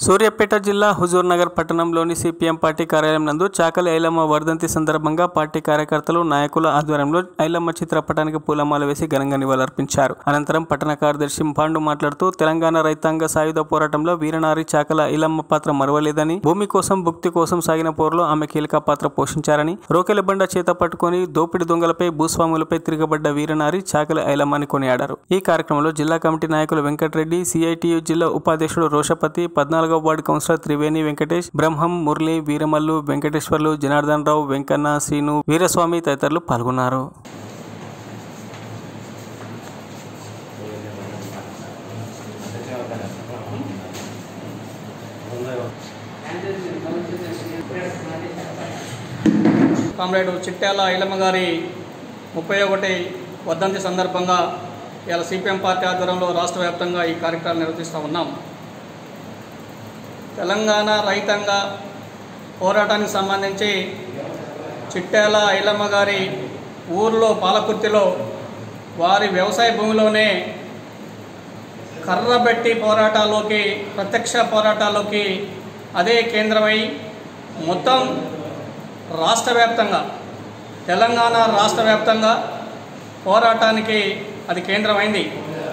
సూర్యాపేట జిల్లా హుజూర్ నగర్ పట్టణంలోని CPM party కార్యాలయం నందు చాకలి ఐలమ్మ వర్ధంతి సందర్భంగా పార్టీ కార్యకర్తలు నాయకుల ఆధ్వర్యంలో ఐలమ్మ చిత్రపటానికి పూలమాల వేసి ఘనంగా నివాళులర్పించారు. అనంతరం పట్టణ కార్యదర్శి పాండు మాట్లాడుతూ తెలంగాణ రైతాంగ సాయుధ పోరాటంలో వీరనారి చాకలి ఐలమ్మ పాత్ర మరువలేదని, భూమి కోసం భుక్తి కోసం సాగిన పోరులో ఆమె కీలక పాత్ర పోషించారని, రోకెల బండ చేత పట్టుకుని దోపిడి దొంగలపై భూస్వాములపై తిరగబడ్డ వీరనారి చాకలి ఐలమ్మ అని కొనియాడారు. ఈ కార్యక్రమంలో జిల్లా కమిటీ నాయకులు వెంకటరెడ్డి, సిఐటియు జిల్లా ఉపాధ్యక్షుడు రోషపతి, 14వ వార్డు కౌన్సిలర్ త్రివేణి వెంకటేష్, బ్రహ్మం, మురళి, వీరమల్లు, వెంకటేశ్వర్లు, జనార్దన్ రావు, వెంకన్న, శ్రీను, వీరస్వామి తదితరులు పాల్గొన్నారు. కామ్రేడ్ చిట్యాల ఐలమ్మ గారి 31వ వర్ధంతి సందర్భంగా ఇలా సిపిఎం పార్టీ ఆధ్వర్యంలో రాష్ట్ర వ్యాప్తంగా ఈ కార్యక్రమాలు నిర్వహిస్తూ ఉన్నాం. తెలంగాణ రైతాంగ పోరాటానికి సంబంధించి చిట్యాల ఐలమ్మ గారి ఊర్లో పాలకుర్తిలో వారి వ్యవసాయ భూమిలోనే కర్రబెట్టి పోరాటాల్లోకి, ప్రత్యక్ష పోరాటాల్లోకి అదే కేంద్రమై మొత్తం రాష్ట్ర వ్యాప్తంగా, తెలంగాణ రాష్ట్ర వ్యాప్తంగా పోరాటానికి అది కేంద్రమైంది.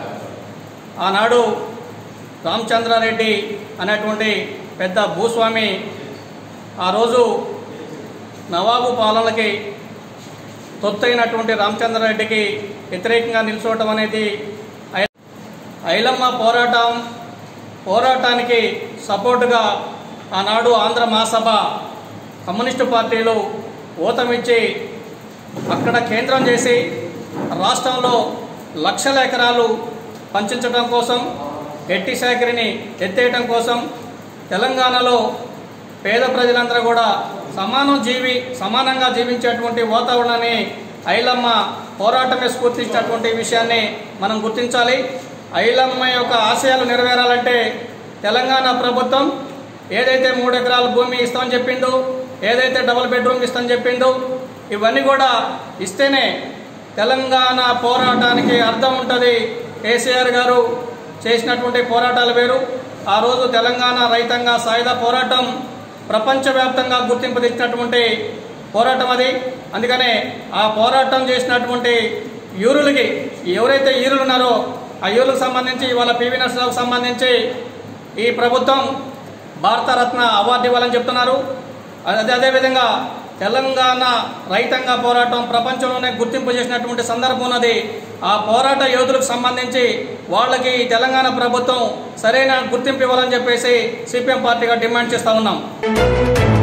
ఆనాడు రామచంద్రారెడ్డి అనేటువంటి పెద్ద భూస్వామి ఆ రోజు నవాబు పాలనకి తొత్తైనటువంటి రామచంద్రారెడ్డికి వ్యతిరేకంగా నిల్చోవటం అనేది ఐలమ్మ పోరాటానికి సపోర్టుగా ఆనాడు ఆంధ్ర మహాసభ కమ్యూనిస్టు పార్టీలు ఊతమిచ్చి అక్కడ కేంద్రం చేసి రాష్ట్రంలో లక్షల ఎకరాలు పంచించడం కోసం, ఎట్టి సేకరిని ఎత్తేయటం కోసం, తెలంగాణలో పేద ప్రజలందరూ కూడా సమానంగా జీవించేటువంటి వాతావరణాన్ని ఐలమ్మ పోరాటమే స్ఫూర్తించినటువంటి విషయాన్ని మనం గుర్తించాలి. ఐలమ్మ యొక్క ఆశయాలు నెరవేరాలంటే తెలంగాణ ప్రభుత్వం ఏదైతే 3 ఎకరాల భూమి ఇస్తామని చెప్పిందో, ఏదైతే డబుల్ బెడ్రూమ్ ఇస్తామని చెప్పిందో, ఇవన్నీ కూడా ఇస్తేనే తెలంగాణ పోరాటానికి అర్థం ఉంటుంది. కేసీఆర్ గారు చేసినటువంటి పోరాటాలు వేరు. ఆ రోజు తెలంగాణ రైతాంగ సాయుధ పోరాటం ప్రపంచవ్యాప్తంగా గుర్తింపు తెచ్చినటువంటి పోరాటం అది. అందుకనే ఆ పోరాటం చేసినటువంటి యూరులకి, ఎవరైతే యూరులు ఉన్నారో ఆ యూరులకు సంబంధించి ఇవాళ పివి నరసింహరావుకు సంబంధించి ఈ ప్రభుత్వం భారతరత్న అవార్డు ఇవ్వాలని చెప్తున్నారు. అదేవిధంగా తెలంగాణ రైతాంగ పోరాటం ప్రపంచంలోనే గుర్తింపు చేసినటువంటి సందర్భం ఉన్నది. ఆ పోరాట యోధులకు సంబంధించి వాళ్ళకి తెలంగాణ ప్రభుత్వం సరైన గుర్తింపు ఇవ్వాలని చెప్పేసి సిపిఎం పార్టీగా డిమాండ్ చేస్తూ ఉన్నాం.